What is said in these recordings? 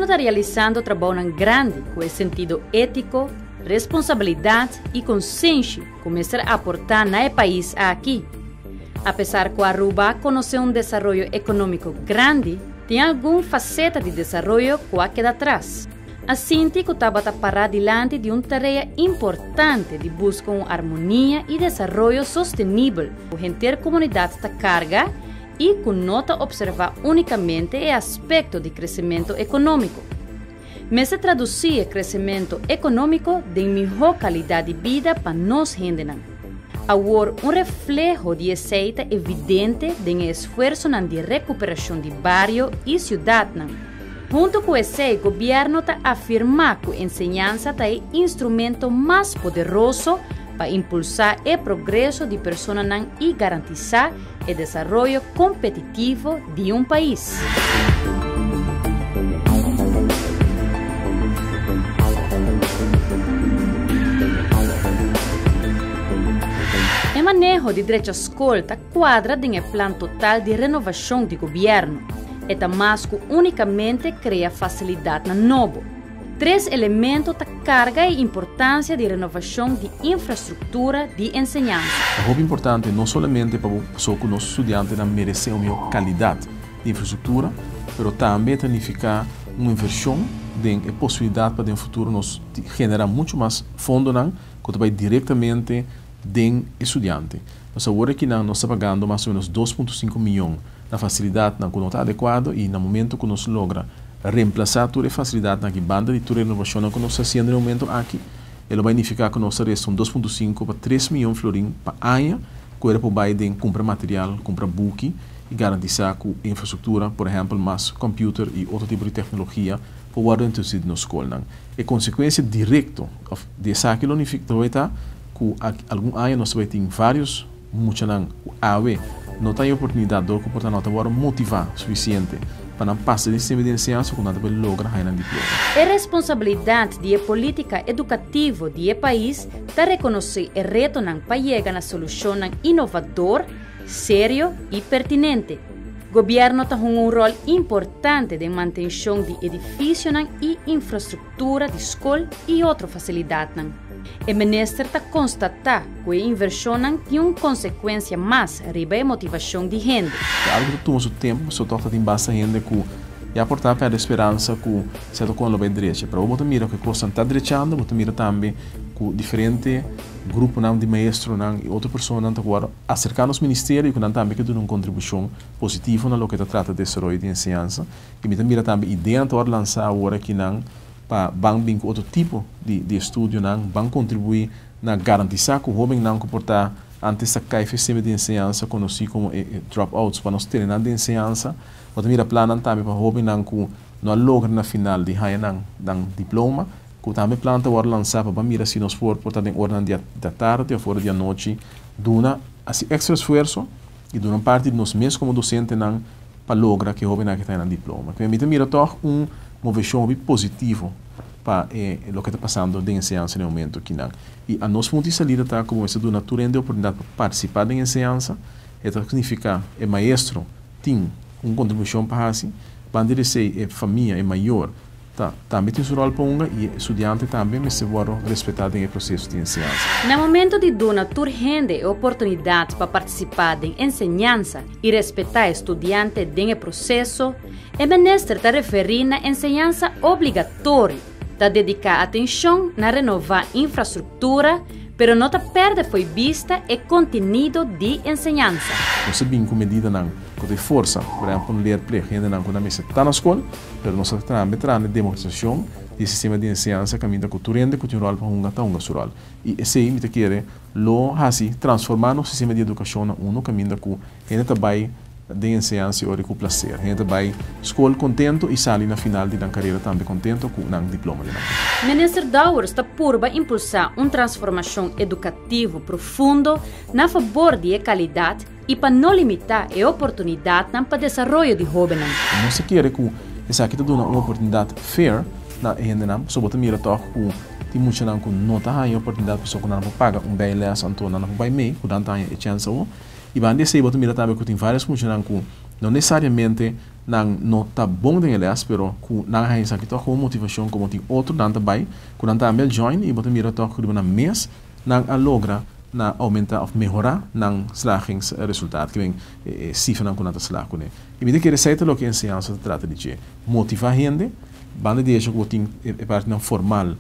está realizando trabalho grande com o sentido ético, responsabilidade e consciência começar a aportar no país aqui. Apesar que Aruba conhece desenvolvimento econômico grande, tem alguma faceta de desenvolvimento que queda atrás. Assim, que estava a parar diante de tarefa importante de buscar uma harmonia e desenvolvimento sustentável, com a comunidade está carga e que não observar unicamente o aspecto de crescimento econômico. Mas se traduzir crescimento econômico de melhor qualidade de vida para nós gente. Agora, reflexo de receita evidente do esforço de recuperação de bairro e cidade. Junto com esse, o governo está afirmando que a enseñança é o instrumento mais poderoso para impulsar o progresso de pessoas e garantizar o desenvolvimento competitivo de país. O manejo de direito à escola está quadra em plano total de renovação do governo. E mais que unicamente cria facilidade na novo. 3 elementos da carga e importância de renovação de infraestrutura de enseñança. É muito importante não somente para que nossos estudantes merecem uma melhor qualidade de infraestrutura, mas também significa uma inversão de possibilidade para no futuro nos generar muito mais fundos que vai diretamente do estudante. Nós agora que nós estamos pagando mais ou menos 2,5 milhões na facilidade que não está adequada e no momento que nós logra reemplazar toda a facilidade na banda de toda a inovação que nós estamos fazendo no momento aqui, ele vai significar que nós restam 2,5 para 3 milhões de florins para ano, que era para Biden comprar material, comprar book e garantir que a infraestrutura, por exemplo, mais computer e outro tipo de tecnologia, para o introduzir na escola. A consequência direta dessa aquilo significa que algum ano nós vamos ter vários, muitos AW, não tem oportunidade de comportar nota agora motivar suficiente para passar de sistema de ensino que não vai lograr ganhar diploma. A responsabilidade da política educativa do país está reconhecer o reto para chegar na solução inovador, sério e pertinente. O governo tem rol importante de manutenção de edifícios e infraestrutura de escola e outras facilidades. O ministro está constatar que a inversão tem uma consequência mais riba a motivação de gente. Algo que toma o tempo, só toca em base gente que já portar para a esperança que se toca na direita. Para você mira que a coisa está direitando, você mira também que diferentes grupos de maestros e outras pessoas agora acercar os ministérios e também que dão uma contribuição positiva no que trata de desenvolvimento de ensinança. E mira também a ideia de lançar agora que não para banco outro tipo de estudo vão contribuir na garantir que o jovem não comportar antes de cair sistema de ensinança conhecido como dropouts para nós terem na de ensinança ou também plano também para o jovem que não logra na final de ganhar um diploma que também plano para lançar para mira se nós for portar em ordem da tarde ou fora da noite duna assim extra esforço e duna parte de nós mesmos como docente para lograr que o jovem que tenha um diploma que me mira toch uma visão positiva para o que está passando de ensinança no momento aqui. E a nossa fonte de salida está como essa do natureza de oportunidade para participar da ensinança, isso significa que o maestro tem uma contribuição para assim, quando ele se a família é maior, também tem seu rol para e o estudante também mas se pode respeitar o processo de ensinança. No momento de dar toda gente a oportunidade para participar da ensinança e respeitar o estudante no processo, o ministro está referindo à ensinança obrigatória, está dedicar atenção na renovar a infraestrutura, mas não perde foi vista o conteúdo de ensinança. Nós sabemos que medida que tem força, por exemplo, ler para a gente não quando está na escola, mas nós também traz a demonstração do sistema de ensinança que a minha cultura que tem um rol para um rol. E esse aí me quer transformar no sistema de educação no caminho que a gente vai de ensinança e com prazer. A gente vai escola contento e sai na final da carreira também contento com um diploma. O ministro Dauer está por impulsar uma transformação educativa profunda na favor de qualidade e para não limitar a oportunidade para o desenvolvimento de jovens. Nós queremos que essa aqui dá uma oportunidade fair na gente, só botar mira toque tem muita gente que não está a oportunidade para que não paga bem less então não vai meio, que não tem a chance e vai dizer botar mira também que tem várias muitas que não necessariamente não tá bom de elas, pero ku nang hay sa kita com motivação como tem outro nanta bai, ku nanta amel join e bota mira toch na mês nang a logra na aumentar of melhorar nang slagingsresultaat que vem cifra nang kunata slag kune. E me que receita lo que enseñança trata de che motivar gente, banda de eso que tem parte não formal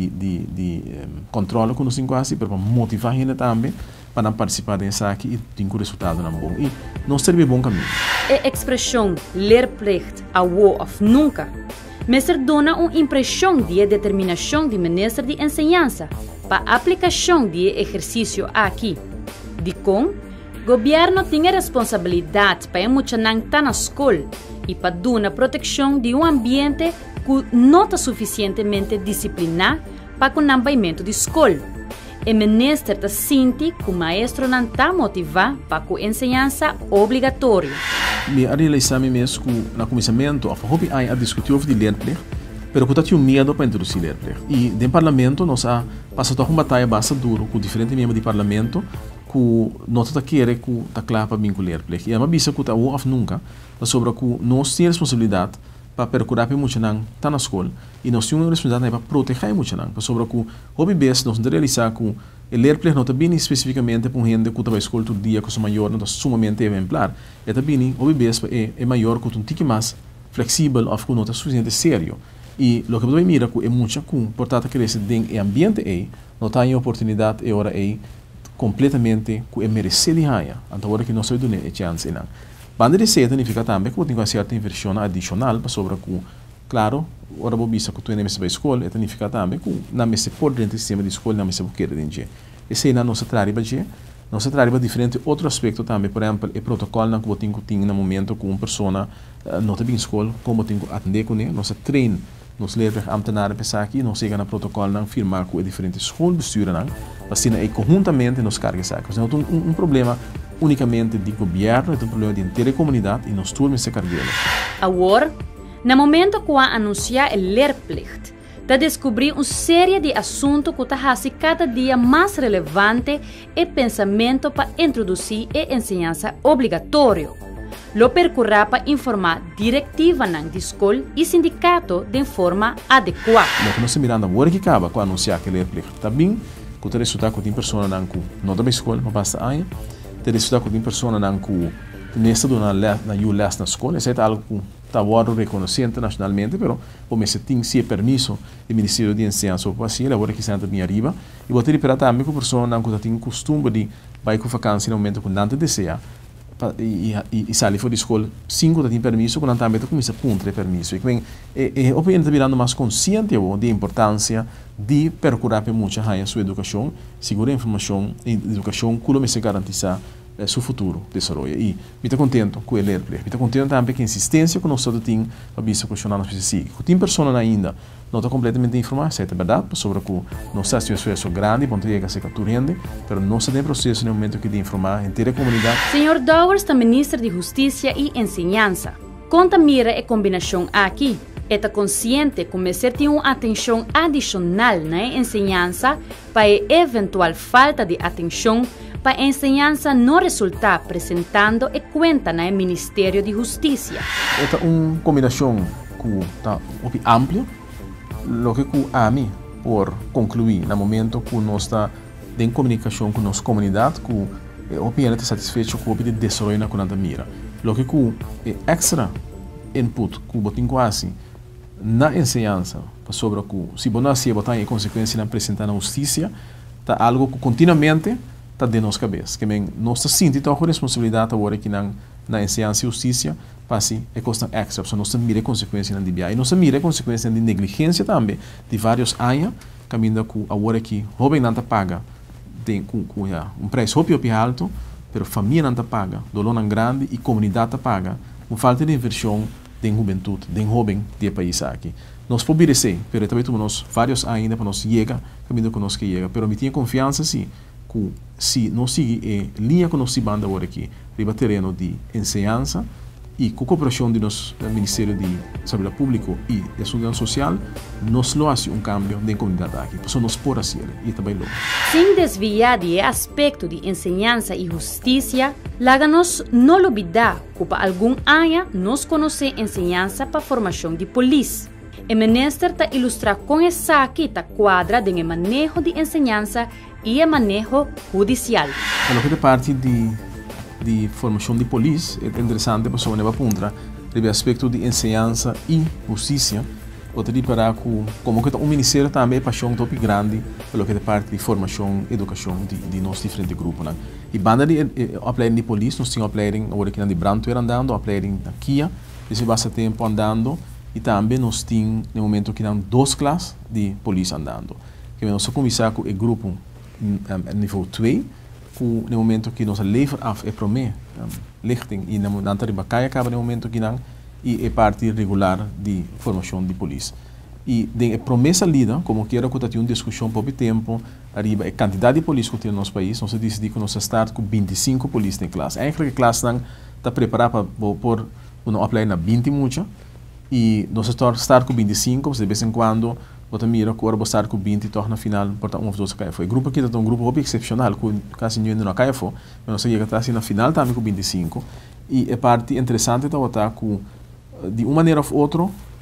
de controle com os quase, pero motivar gente também para participar dessa aqui e ter um resultado na bom e não serve bom caminho. A expressão leerplicht a wo of nunca messer dona uma impressão de determinação de ministro de enseñança para a aplicação de exercício aqui. De com, governo tem a responsabilidade para muchanan tá na escola e para dar proteção de um ambiente que não está suficientemente disciplinado para o nambaimento de escola. O ministro está sente que o maestro não está motivado para a enseñança obrigatória. Me realizamos mesmo no começamento, a discutir sobre leerplicht, pero que tinha medo para introduzir leerplicht. E no parlamento nós passamos uma batalha bastante dura com diferentes membros do parlamento que nós queremos que está claro para vincular leerplicht. E é uma visa que está ou nunca sobre que nós temos responsabilidade para procurar para muito não tá na escola e nós temos responsabilidade para proteger muito não sobre que hobby base nós realizar que o leerplicht não está bem especificamente para gente que está na escola todo dia que é maior não está sumamente exemplar é também hobby base é maior que um tique mais flexível ou que não está suficiente sério e o que eu mira que é muito com portanto que esse ding é ambiente aí não tem oportunidade é hora aí completamente que é merecer de raia então agora que nós sabemos é chance não. Banda de receita significa também que tem uma certa inversão adicional para sobre que, claro, ora vou bisa que tu não me escola, e significa também que não me se por dentro do sistema de escola não me se querer dentro. Esse aí não se trata de, não se trata de diferente outro aspecto também, por exemplo, o protocolo que eu tenho no momento com uma pessoa não está bem escola, como eu tenho que atender com ele, nós treino, nós levamos a ambtenaar pensar aqui, nós chegamos no protocolo não firmar com diferentes escolas, não, assim aí conjuntamente nós carregamos isso. Então um problema unicamente de governo, é um problema de inteira comunidade e nós todos se carregamos. Agora, no momento que anunciar o leerplicht, está descobrir uma série de assuntos que está cada dia mais relevante e pensamento para introduzir a enseñança obrigatória. Lo percorrerá para informar diretiva na escola e sindicato de forma adequada. Lo que nós mirando agora que acaba com anunciar que o leerplicht está bem, que o resultado que tem pessoa não está na escola, não basta aí. Ter estudar com pessoa não que nesta na na escola, isso é algo que está agora reconhecido internacionalmente, pero como se tem se permisso do Ministério de Enseñança para assim, agora que senta bem arriba, e vou ter para também com pessoa não que tem costume de vai com vacância no momento que não deseja e sair fora da escola, 5 tem permisso, quando também começa a punter permisso. E bem, obviamente está virando mais consciente da importância de procurar para muita raia sua educação, segura informação e educação, como se garantizar seu futuro desenvolvimento. E me está contente com o leerplicht. Me está contente também com a insistência que nós todos temos para ver se questionar nos seguir. Que tem pessoas ainda não está completamente informada, é verdade, sobre que não está um esforço grande, para chegar a ser capturando, mas não está em processo no momento que de informar a inteira comunidade. Sr. Dowers, está ministro de Justiça e Enseñança. Conta mira a combinação aqui. Está consciente que começar a ter uma atenção adicional na enseñança para a eventual falta de atenção para a enseñança não resultar apresentando e conta no Ministério de Justiça. Esta é uma combinação que está ampla, o que a mim, por concluir, no momento que nós está em comunicação com nossa comunidade, que obviamente satisfeito com o desenvolvimento na mira. O que é extra input que eu tenho quase na enseñança sobre que se você não se botar em consequência na apresentar na justiça, está algo que continuamente está de nossa cabeça. Que nós sentimos a responsabilidade agora aqui na enseñança e justiça para se é costa extra, porque nós mira consequência na DBA e nós mira consequência de negligência também de vários anos, caminhando que agora aqui jovem não paga com preço muito alto, mas a família não paga, dolor não grande e a comunidade paga, com falta de inversão de juventude, de jovem do país aqui. Nós podemos ser, mas também temos vários ainda para nós chegar, caminho que nós que chega, mas me tenho confiança sim, que se nós seguir a linha que nós se banda agora aqui, riba terreno de enseñança e com a cooperação do nosso Ministério de Saúde Pública e de Seguridade Social, nós lo hace cambio de comunidade aqui. Por isso, nós podemos fazer e também lo. Sem desviar de aspecto de enseñanza e justiça, láganos não olvidar que para algum área nós conhecemos enseñanza para formação de polícia. O ministro está ilustrar com essa aqui está quadra de manejo de enseñanza e manejo judicial. Pelo que é parte de formação de polícia, é interessante para a punta o aspecto de enseñanza e justiça. Outra para como que o ministério também paixão top grande pelo que é parte de formação e educação de nossos diferentes grupos. Né? E banda de opleiding de polícia, nós temos opleiding agora aqui na de Brandweer andando, opleiding da Kia, esse basta tempo andando, e também nós temos no momento que temos 2 classes de polícia andando. Que nós começamos com o grupo nível 2, no momento que nós levamos af é promê, lichting e na mudança de bacana acaba no momento que não e é parte regular de formação de polícia. E de promessa lida, como queira que tenha uma discussão por tempo, arriba a quantidade de polícia que tem no nosso país, nós decidimos que nós estamos com 25 polícias em classe. Eigenlijk a classe não está preparada para por uma opleiding na 20 muita e nós estamos com 25, de vez em quando você mira que agora estar com 20 e torna final portanto um dos cai foi. O grupo aqui é um grupo excepcional, que quase ninguém não cai foi, mas nós chega atrás na final também com 25 e é parte interessante de botar com de uma maneira ou outra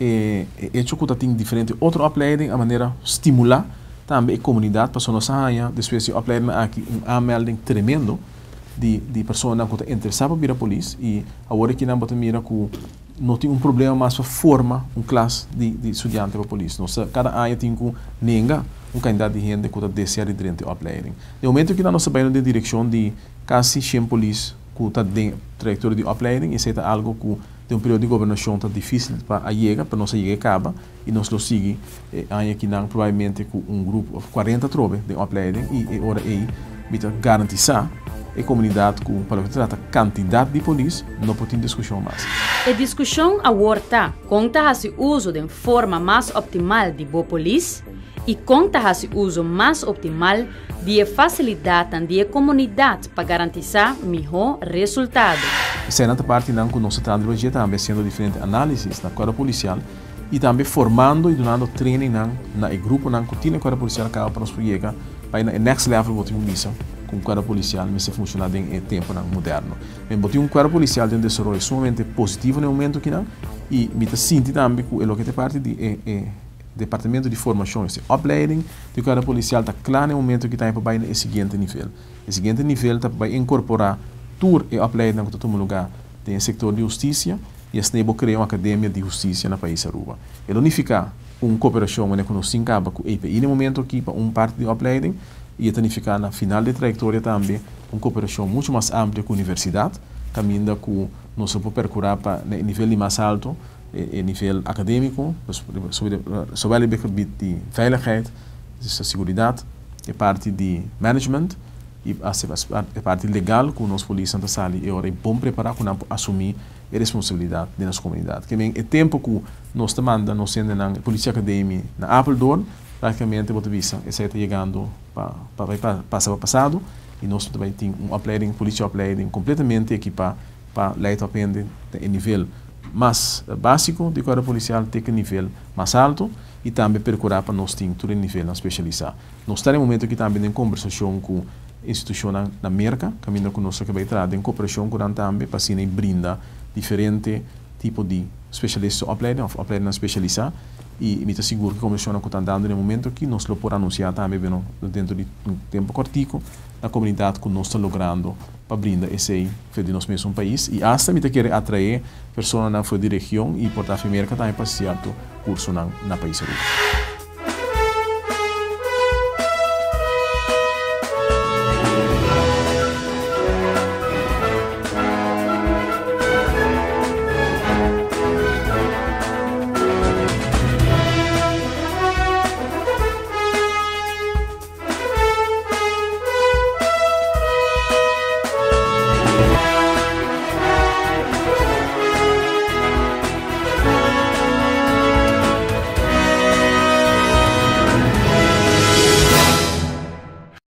é hecho que tem diferente outro opleiding a maneira estimular também a comunidade para nossa área depois de opleiding aqui melding tremendo de pessoas que estão interessadas para vir a polícia e agora que não botar mira que não tem problema mais para formar classe de estudantes para a polícia. Nossa, cada área tem que negar quantidade de gente que está deseando durante a opleiding. No momento que nós trabalhamos na direção de quase 100 polícias que está dentro da trajetória de opleiding, isso é algo que tem um período de governação tá difícil para chegar, para nós chegar acaba e nós lo seguimos aí que não provavelmente com grupo 40 trobe de opleiding e agora aí para garantizar a comunidade com para que trata quantidade de polícia não pode ter discussão mais. A discussão agora conta o uso de forma mais optimal de boa polícia e conta o uso mais optimal de facilidade da comunidade para garantir melhor resultado. Essa é a parte que nós estamos também sendo diferentes análises na quadra policial e também formando e dando training na grupo que tem a quadra policial para nós chegar para o next level que temos com o quadro policial, mas se funciona em tempo moderno. Mas tem um quadro policial de um desenvolvimento sumamente positivo no momento que não e me sinto também que é o que é parte de departamento de formação, esse opleiding do quadro policial está claro no momento que está para o seguinte nível. O seguinte nível está para incorporar tudo e opleiding que está no lugar tem o setor de justiça e a SNEBO cria uma academia de justiça no país Aruba. Ele unificar uma cooperação onde nós se acaba com o EPI no momento que para parte de opleiding e tanificar na final de trajetória também uma cooperação muito mais ampla com a universidade, caminhando com nós vamos percorrer para o nível mais alto, o nível acadêmico, sobre o de veiligheid, de segurança, a parte de management e a parte legal com nós polícia Santa Sali e agora é bom preparar para assumir a responsabilidade da nossa comunidade. Que é tempo que nós demandamos, nós sendo na Polícia Academia na Apeldoorn, praticamente a vista está chegando para passado e nós também temos um opleiding, polícia opleiding completamente equipado para leite aprender em nível mais básico de quadra policial até que nível mais alto e também percorrer para nós ter todo nível especializado. Nós estamos no momento que também em conversação com instituição na América, caminhando com nós que vai entrar em cooperação com também para se brinda diferente tipo de especialista opleiding especializado e me seguro que começou a andando no momento que nós lo podemos anunciar também dentro de um tempo curtico na comunidade que nós estamos logrando para brindar esse de nosso mesmo país e hasta me querer atrair pessoas na região e portar a América também para certo curso na país.